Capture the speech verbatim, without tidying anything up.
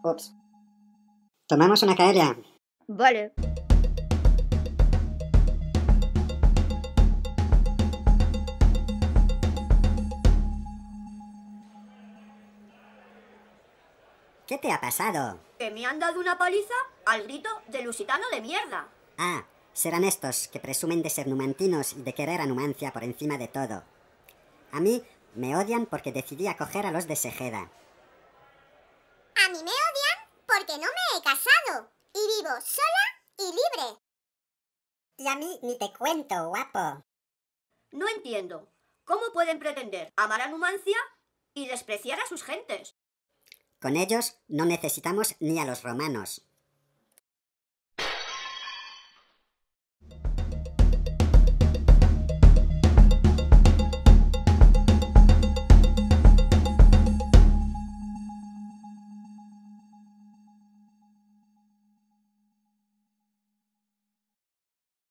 Ups. ¿Tomamos una caeria? Vale. ¿Qué te ha pasado? Que me han dado una paliza al grito de lusitano de mierda. Ah, serán estos que presumen de ser numantinos y de querer a Numancia por encima de todo. A mí me odian porque decidí acoger a los de Segeda. A mí me odian porque no me he casado y vivo sola y libre. Y a mí ni te cuento, guapo. No entiendo. ¿Cómo pueden pretender amar a Numancia y despreciar a sus gentes? Con ellos no necesitamos ni a los romanos.